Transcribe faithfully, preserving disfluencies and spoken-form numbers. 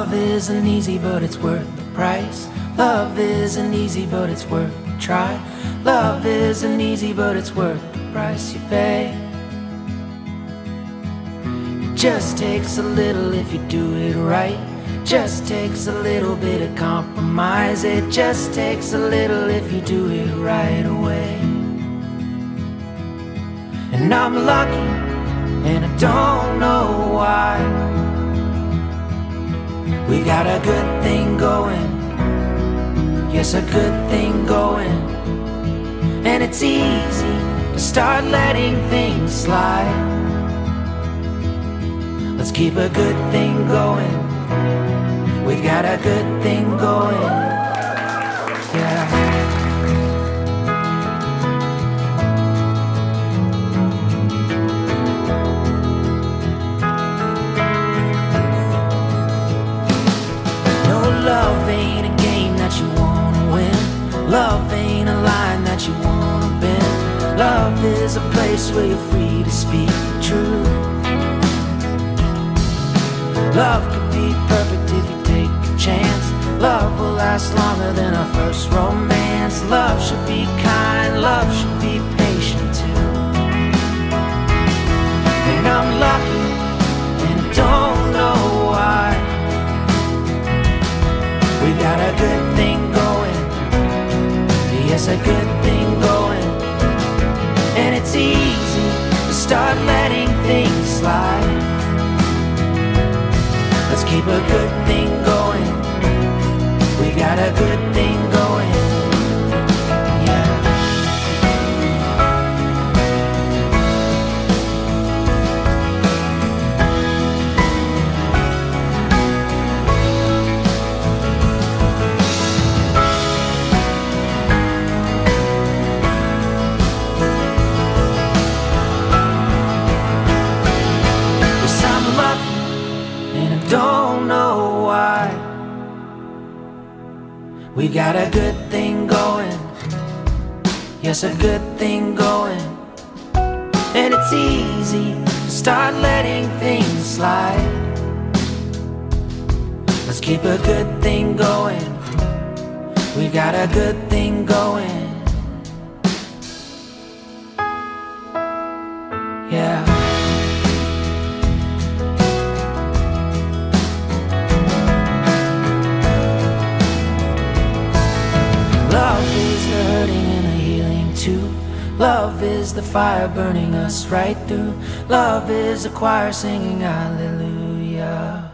Love isn't easy, but it's worth the price. Love isn't easy, but it's worth the try. Love isn't easy, but it's worth the price you pay. It just takes a little if you do it right. Just takes a little bit of compromise. It just takes a little if you do it right away. And I'm lucky, and I don't know why. We got a good thing going, yes, a good thing going. And it's easy to start letting things slide. Let's keep a good thing going. We got a good thing going, yeah. Love ain't a game that you wanna win. Love ain't a line that you wanna bend. Love is a place where you're free to speak the truth. Love could be perfect if you take a chance. Love will last longer than our first romance. Love should be kind, love should be patient too. And I'm lucky, and I don't know why. We got a good thing going, yes, a good thing going. And it's easy to start letting things slide. Let's keep a good thing going. We got a good thing going, yeah. Don't know why. We got a good thing going, yes, a good thing going. And it's easy to start letting things slide. Let's keep a good thing going. We got a good thing going, yeah. Love is the hurting and the healing too. Love is the fire burning us right through. Love is the choir singing hallelujah.